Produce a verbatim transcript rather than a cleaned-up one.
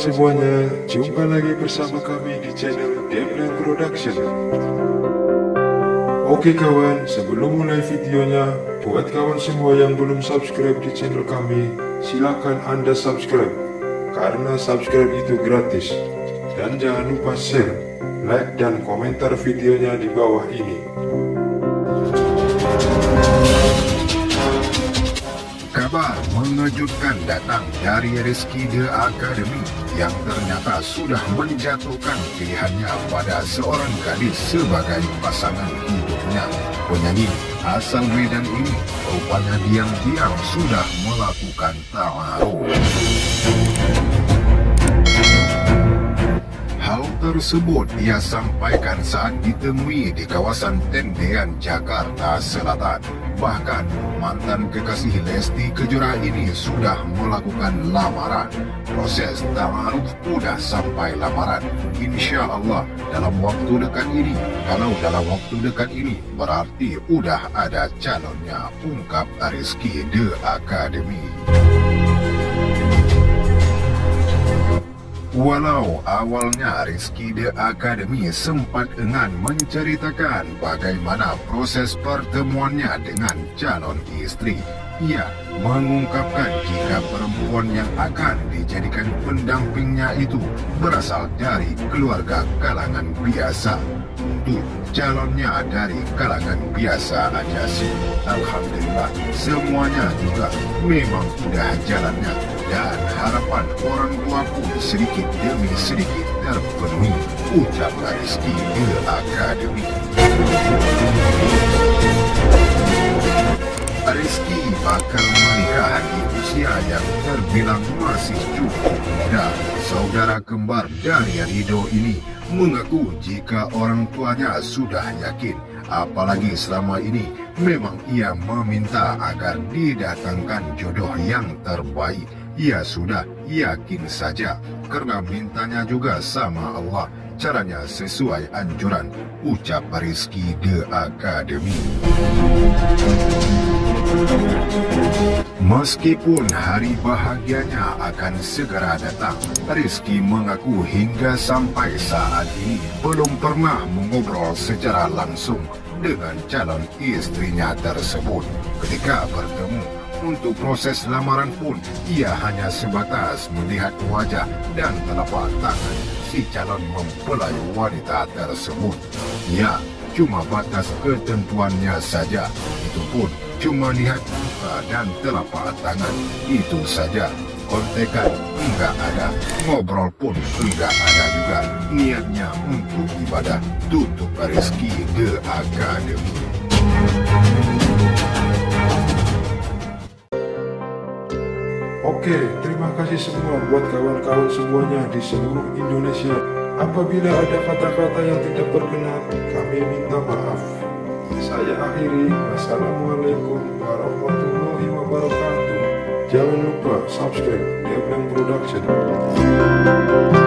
semuanya, jumpa lagi bersama kami di channel Devlan Production. Oke kawan, sebelum mulai videonya, buat kawan semua yang belum subscribe di channel kami, silakan Anda subscribe, karena subscribe itu gratis. Dan jangan lupa share, like, dan komentar videonya di bawah ini. Kabar mengejutkan datang dari Rizky The Academy yang ternyata sudah menjatuhkan pilihannya pada seorang gadis sebagai pasangan hidupnya. Penyanyi asal Medan ini rupanya diam-diam sudah melakukan taaruf. Hal tersebut ia sampaikan saat ditemui di kawasan Tendean, Jakarta Selatan. Bahkan mantan kekasih Lesti Kejora ini sudah melakukan lamaran. Proses taaruf udah sampai lamaran. Insya Allah dalam waktu dekat ini. Kalau dalam waktu dekat ini berarti udah ada calonnya, ungkap Rizky The Academy. Walau awalnya Rizky The Academy sempat enggan menceritakan bagaimana proses pertemuannya dengan calon istri, ia mengungkapkan jika perempuan yang akan dijadikan pendampingnya itu berasal dari keluarga kalangan biasa. Untuk calonnya dari kalangan biasa aja sih, alhamdulillah semuanya juga memang udah jalannya, dan harapan orang tua pun sedikit demi sedikit terpenuhi, ucap Rizky The Academy. Rizky bakal menikah di usia yang terbilang masih cukup muda. Saudara kembar dari Ridho ini mengaku jika orang tuanya sudah yakin, apalagi selama ini memang ia meminta agar didatangkan jodoh yang terbaik. Ia sudah yakin saja karena mintanya juga sama Allah, caranya sesuai anjuran, ucap Rizky The Academy. Meskipun hari bahagianya akan segera datang, Rizky mengaku hingga sampai saat ini belum pernah mengobrol secara langsung dengan calon istrinya tersebut. Ketika bertemu untuk proses lamaran pun, ia hanya sebatas melihat wajah dan telapak tangan si calon mempelai wanita tersebut. Ya, cuma batas ketentuannya saja, itu pun cuma lihat muka dan telapak tangan, itu saja. Kontekan enggak ada, ngobrol pun enggak ada juga. Niatnya untuk ibadah, tutup Rizky The Academy. Oke, terima kasih semua buat kawan-kawan semuanya di seluruh Indonesia. Apabila ada kata-kata yang tidak berkenan, kami minta maaf. Saya akhiri. Wassalamualaikum warahmatullahi wabarakatuh. Jangan lupa subscribe Devlan Production.